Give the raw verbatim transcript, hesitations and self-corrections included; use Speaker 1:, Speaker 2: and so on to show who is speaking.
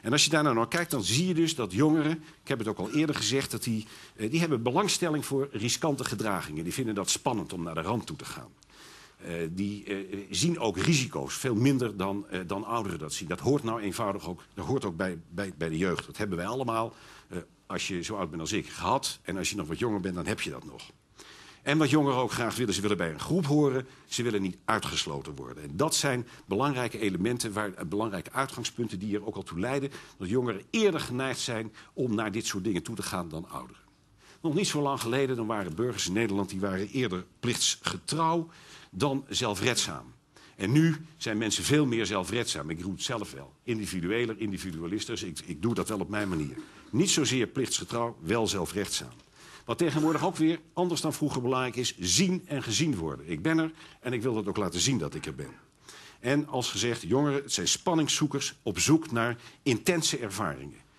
Speaker 1: En als je daar nou naar kijkt, dan zie je dus dat jongeren... ik heb het ook al eerder gezegd, dat die, die hebben belangstelling voor riskante gedragingen. Die vinden dat spannend om naar de rand toe te gaan. Uh, die uh, zien ook risico's, veel minder dan, uh, dan ouderen dat zien. Dat hoort nou eenvoudig ook, dat hoort ook bij, bij, bij de jeugd. Dat hebben wij allemaal, uh, als je zo oud bent als ik, gehad. En als je nog wat jonger bent, dan heb je dat nog. En wat jongeren ook graag willen, ze willen bij een groep horen. Ze willen niet uitgesloten worden. En dat zijn belangrijke elementen, waar, uh, belangrijke uitgangspunten... die er ook al toe leiden dat jongeren eerder geneigd zijn... om naar dit soort dingen toe te gaan dan ouderen. Nog niet zo lang geleden, dan waren burgers in Nederland... die waren eerder plichtsgetrouw dan zelfredzaam. En nu zijn mensen veel meer zelfredzaam. Ik doe het zelf wel. Individueler, individualisters. Ik, ik doe dat wel op mijn manier. Niet zozeer plichtsgetrouw, wel zelfredzaam. Wat tegenwoordig ook weer, anders dan vroeger belangrijk is... zien en gezien worden. Ik ben er en ik wil dat ook laten zien dat ik er ben. En als gezegd, jongeren, het zijn spanningszoekers... op zoek naar intense ervaringen.